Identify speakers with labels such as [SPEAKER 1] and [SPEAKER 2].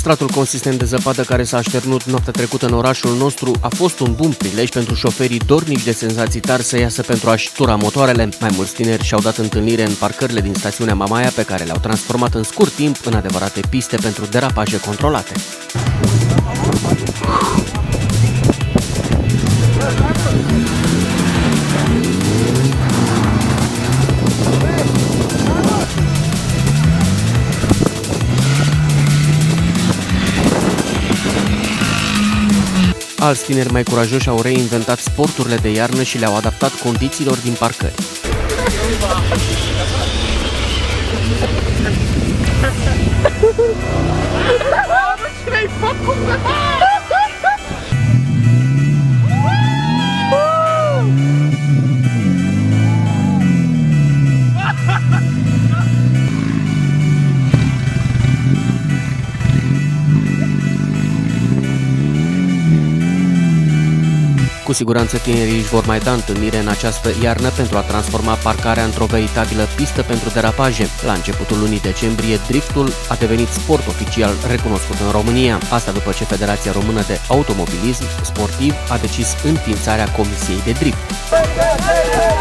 [SPEAKER 1] Stratul consistent de zăpadă care s-a așternut noaptea trecută în orașul nostru a fost un bun prilej pentru șoferii dornici de senzații tari să iasă pentru a-și tura motoarele. Mai mulți tineri și-au dat întâlnire în parcările din stațiunea Mamaia, pe care le-au transformat în scurt timp în adevărate piste pentru derapaje controlate. Alți tineri mai curajoși au reinventat sporturile de iarnă și le-au adaptat condițiilor din parcări. Cu siguranță tinerii își vor mai da întâlnire în această iarnă pentru a transforma parcarea într-o veritabilă pistă pentru derapaje. La începutul lunii decembrie, driftul a devenit sport oficial recunoscut în România. Asta după ce Federația Română de Automobilism Sportiv a decis înființarea Comisiei de Drift.